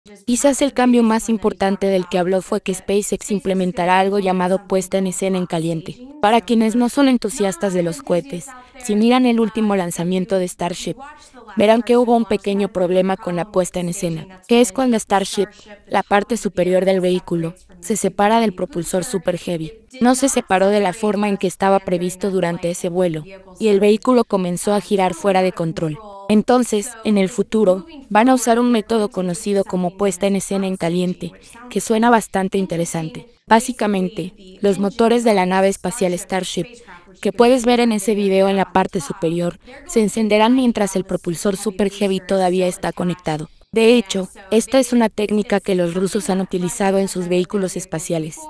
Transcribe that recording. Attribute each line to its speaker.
Speaker 1: Quizás el cambio más importante del que habló fue que SpaceX implementará algo llamado puesta en escena en caliente. Para quienes no son entusiastas de los cohetes, si miran el último lanzamiento de Starship, verán que hubo un pequeño problema con la puesta en escena, que es cuando Starship, la parte superior del vehículo, se separa del propulsor Super Heavy. No se separó de la forma en que estaba previsto durante ese vuelo, y el vehículo comenzó a girar fuera de control. Entonces, en el futuro, van a usar un método conocido como puesta en escena en caliente, que suena bastante interesante. Básicamente, los motores de la nave espacial Starship, que puedes ver en ese video en la parte superior, se encenderán mientras el propulsor Super Heavy todavía está conectado. De hecho, esta es una técnica que los rusos han utilizado en sus vehículos espaciales.